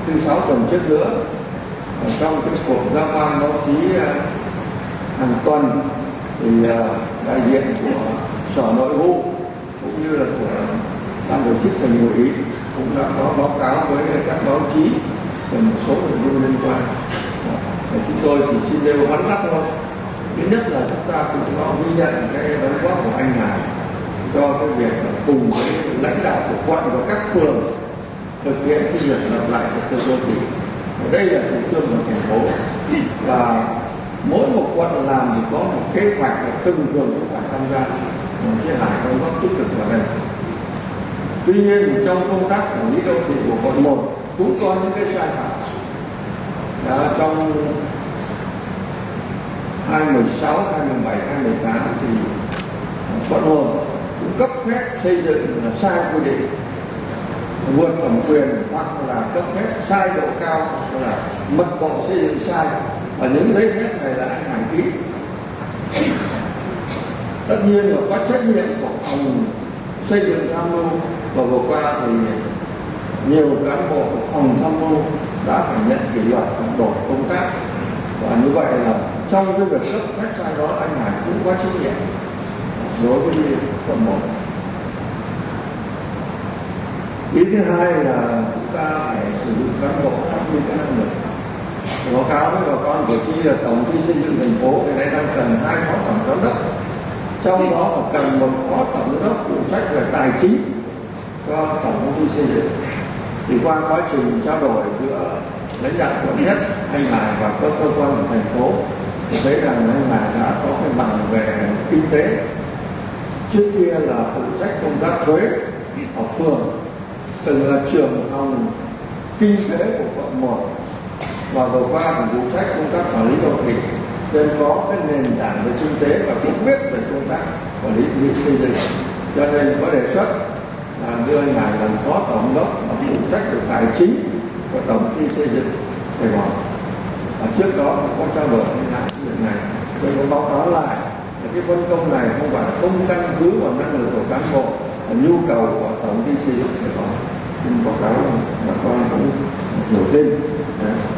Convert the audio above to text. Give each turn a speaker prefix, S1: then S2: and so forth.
S1: thứ 6 tuần trước nữa, trong cái cuộc giao ban báo chí hàng tuần thì đại diện của Sở Nội vụ cũng như là của ban tổ chức Thành ủy cũng đã có báo cáo với các báo chí về một số nội dung liên quan. Chúng tôi chỉ xin nêu vắn tắt thôi. Thứ nhất là chúng ta cũng có ghi nhận cái đóng góp của anh Hải cho cái việc cùng với lãnh đạo của quận và các phường thực hiện cái việc lập lại trật tự đô thị. Đây là chủ trương của thành phố, và mỗi một quận làm thì có một kế hoạch để từng phường cũng phải tham gia. Chứ Hải đóng góp tích cực vào đây. Tuy nhiên trong công tác quản lý đô thị của quận 1 cũng có những cái sai phạm. Trong 2016, 2017, 2018 thì quận 1 cũng cấp phép xây dựng là sai quy định, vượt thẩm quyền, hoặc là cấp phép sai độ cao, hoặc là mật độ xây dựng sai. Ở những giấy phép này là anh Hải ký. Tất nhiên là có trách nhiệm của phòng xây dựng tham mưu, và vừa qua thì nhiều cán bộ phòng tham mưu đã phải nhận kỷ luật và đổi công tác, và như vậy là trong cái việc cấp phép sai đó anh Hải cũng có trách nhiệm đối với quận 1. Ý thứ hai là chúng ta phải sử dụng cán bộ phát huy cái năng lực. Báo cáo với bà con cử tri là tổng ty xây dựng thành phố hiện nay đang cần 2 phó tổng giám đốc, trong đó cần một phó tổng giám đốc phụ trách về tài chính cho tổng công ty xây dựng. Thì qua quá trình trao đổi giữa lãnh đạo quận nhất, anh Hải và các cơ quan của thành phố, thì thấy rằng anh Hải đã có cái bằng về kinh tế. Trước kia là phụ trách công tác thuế ở phường, từng là trưởng phòng kinh tế của quận 1, và vừa qua thì phụ trách công tác quản lý đô thị, nên có cái nền tảng về kinh tế và cũng biết về công tác quản lý xây dựng. Cho nên có đề xuất là đưa anh Hải làm phó tổng đốc và phụ trách về tài chính của tổng ty xây dựng Sài Gòn. Trước đó có trao đổi với lại chuyện này, tôi có báo cáo lại là cái phân công này không phải không căn cứ vào năng lực của cán bộ, và nhu cầu của tổng ty xây dựng Sài Gòn. Xin báo cáo bà con cũng hiểu thêm.